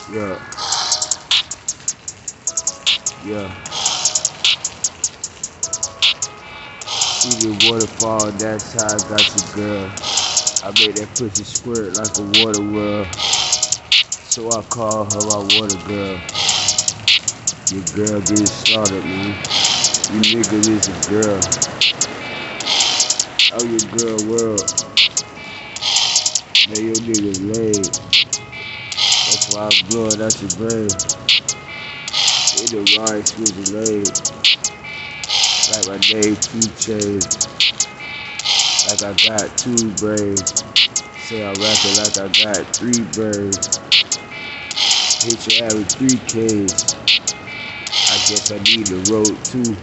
Yeah, yeah. See the waterfall, that's how I got you, girl. I made that pussy squirt like a water well. So I call her my water girl. Your girl getting slaughtered, man. You niggas is a girl. Oh, your girl world. Man, your niggas laid. That's why I'm blowing out your brain. In the rice with the laid. Like my name 2 chains. Like I got 2 braids. Say I'm rapping like I got 3 birds. Hit your average 3 Ks. I guess I need the road too.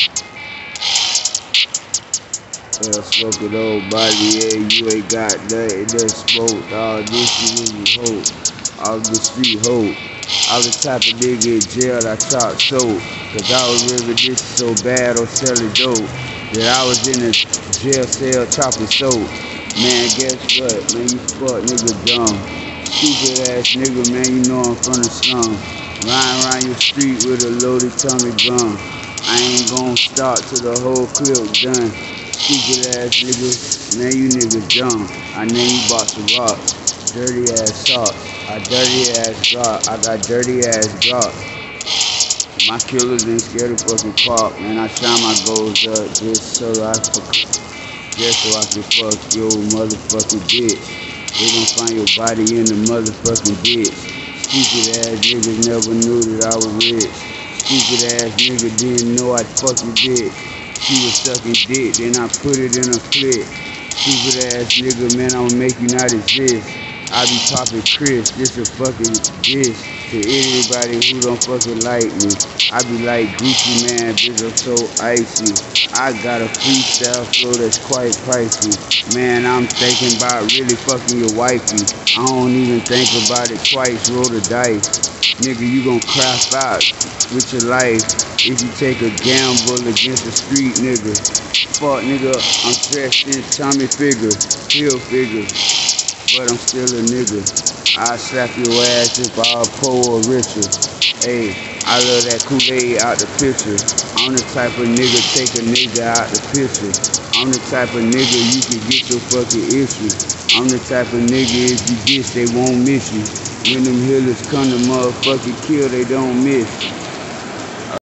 And I'm smoking old body, yeah, you ain't got nothing that smoke. All this shit is hope. I'm the street hope. I'm the type of nigga in jail that chop soap. Cause I remember this so bad on selling dope. That I was in a jail cell chopping soap. Man, guess what? Man, you fuck nigga dumb. Stupid ass nigga, man, you know I'm from the slum. Riding around your street with a loaded Tommy gun. I ain't gon' stop till the whole clip done. Stupid ass nigga, man, you niggas dumb. I know you bought some rocks. Dirty ass socks. I dirty ass drop. I got dirty ass drop. My killers ain't scared of fucking pop, man. I shine my goals up just so I can fuck your motherfucking bitch. They gon' find your body in the motherfucking ditch. Stupid ass niggas never knew that I was rich. Stupid ass nigga didn't know I'd fuck your bitch. She was sucking dick, then I put it in a clip. Stupid ass nigga, man, I'ma make you not exist. I be popping Chris, this a fucking diss to anybody who don't fucking like me. I be like Gucci, man, bitch, I'm so icy. I got a freestyle flow that's quite pricey. Man, I'm thinking about really fucking your wifey. I don't even think about it twice, roll the dice. Nigga, you gon' crap out with your life if you take a gamble against a street nigga. Fuck nigga, I'm dressed in Tommy figure, heel figure, but I'm still a nigga. I slap your ass if I poor or richer. Hey, I love that Kool-Aid out the picture. I'm the type of nigga take a nigga out the picture. I'm the type of nigga you can get your fucking issue. I'm the type of nigga if you diss they won't miss you. When them healers come to motherfucking kill, they don't miss.